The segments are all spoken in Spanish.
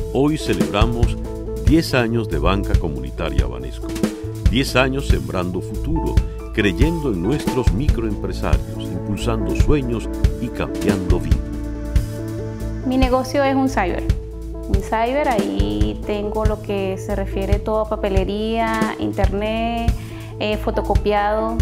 Hoy celebramos 10 años de Banca Comunitaria Banesco. 10 años sembrando futuro, creyendo en nuestros microempresarios, impulsando sueños y cambiando vidas. Mi negocio es un cyber. Ahí tengo lo que se refiere todo a papelería, internet, fotocopiado,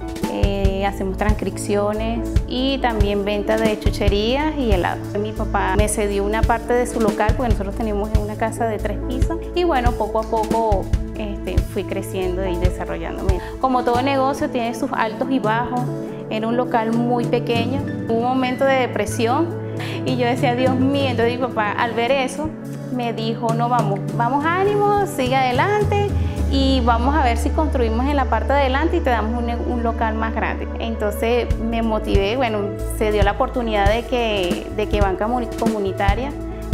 hacemos transcripciones y también venta de chucherías y helados. Mi papá me cedió una parte de su local porque nosotros tenemos una casa de 3 pisos y bueno, poco a poco fui creciendo y desarrollándome. Como todo negocio tiene sus altos y bajos, era un local muy pequeño, un momento de depresión y yo decía, Dios mío, entonces mi papá al ver eso me dijo, no, vamos ánimo, sigue adelante y vamos a ver si construimos en la parte de adelante y te damos un local más grande. Entonces me motivé, bueno, se dio la oportunidad de que Banca Comunitaria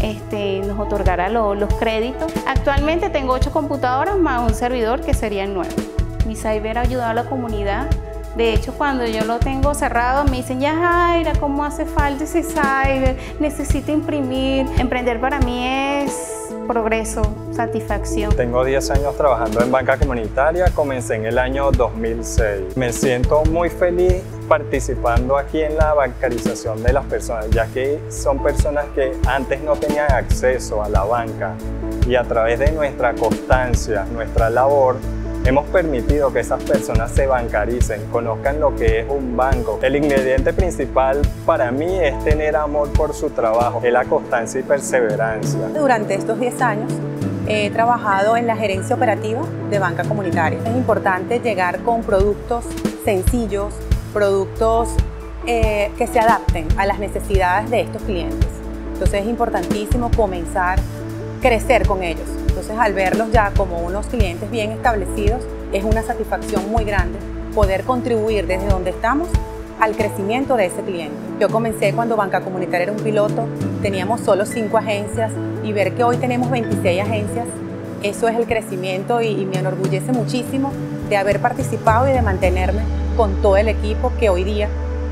nos otorgara los créditos. Actualmente tengo 8 computadoras más un servidor que sería el 9. Mi cyber ha ayudado a la comunidad. De hecho, cuando yo lo tengo cerrado, me dicen, ya Jaira, ¿cómo hace falta ese cyber? Necesito imprimir. Emprender para mí es progreso, satisfacción. Tengo 10 años trabajando en Banca Comunitaria, comencé en el año 2006. Me siento muy feliz participando aquí en la bancarización de las personas, ya que son personas que antes no tenían acceso a la banca y a través de nuestra constancia, nuestra labor, hemos permitido que esas personas se bancaricen, conozcan lo que es un banco. El ingrediente principal para mí es tener amor por su trabajo, es la constancia y perseverancia. Durante estos 10 años he trabajado en la gerencia operativa de Banca Comunitaria. Es importante llegar con productos sencillos, productos que se adapten a las necesidades de estos clientes. Entonces es importantísimo comenzar a crecer con ellos. Entonces, al verlos ya como unos clientes bien establecidos, es una satisfacción muy grande poder contribuir desde donde estamos al crecimiento de ese cliente. Yo comencé cuando Banca Comunitaria era un piloto, teníamos solo 5 agencias y ver que hoy tenemos 26 agencias, eso es el crecimiento y me enorgullece muchísimo de haber participado y de mantenerme con todo el equipo que hoy día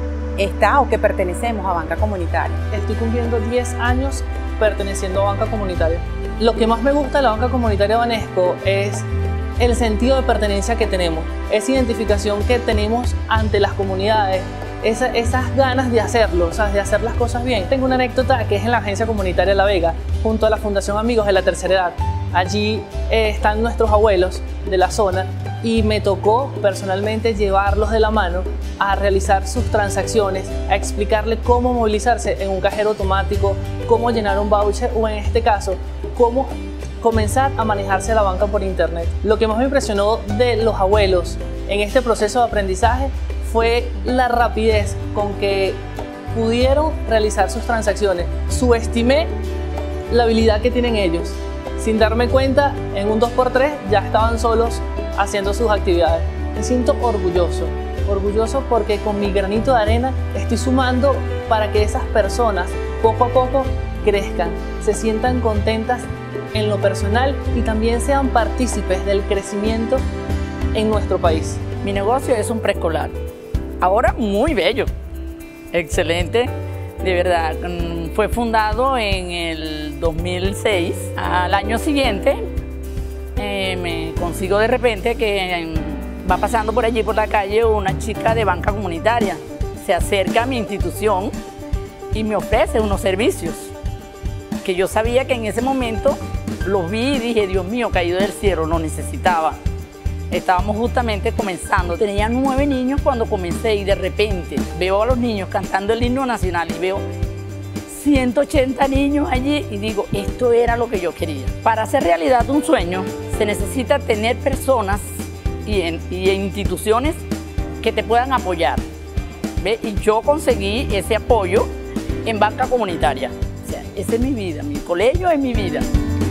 está o que pertenecemos a Banca Comunitaria. Estoy cumpliendo 10 años perteneciendo a Banca Comunitaria. Lo que más me gusta de la Banca Comunitaria Banesco es el sentido de pertenencia que tenemos, esa identificación que tenemos ante las comunidades, esas ganas de hacerlo, o sea, de hacer las cosas bien. Tengo una anécdota que es en la Agencia Comunitaria La Vega, junto a la Fundación Amigos de la Tercera Edad. Allí están nuestros abuelos de la zona y me tocó personalmente llevarlos de la mano a realizar sus transacciones, a explicarles cómo movilizarse en un cajero automático, cómo llenar un voucher o en este caso, cómo comenzar a manejarse la banca por internet. Lo que más me impresionó de los abuelos en este proceso de aprendizaje fue la rapidez con que pudieron realizar sus transacciones. Subestimé la habilidad que tienen ellos. Sin darme cuenta, en un 2x3 ya estaban solos haciendo sus actividades. Me siento orgulloso porque con mi granito de arena estoy sumando para que esas personas poco a poco crezcan, se sientan contentas en lo personal y también sean partícipes del crecimiento en nuestro país. Mi negocio es un preescolar, ahora muy bello, excelente, de verdad. Fue fundado en el 2006. Al año siguiente me consigo de repente que va pasando por allí por la calle una chica de Banca Comunitaria. Se acerca a mi institución y me ofrece unos servicios que yo sabía que en ese momento los vi y dije, Dios mío, caído del cielo, lo necesitaba. Estábamos justamente comenzando. Tenía 9 niños cuando comencé y de repente veo a los niños cantando el himno nacional y veo 180 niños allí y digo, esto era lo que yo quería. Para hacer realidad un sueño se necesita tener personas y instituciones que te puedan apoyar. ¿Ve? Y yo conseguí ese apoyo en Banca Comunitaria. O sea, esa es mi vida, mi colegio es mi vida.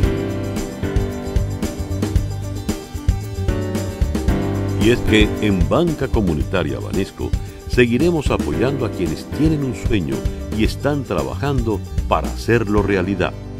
Y es que en Banca Comunitaria Banesco seguiremos apoyando a quienes tienen un sueño y están trabajando para hacerlo realidad.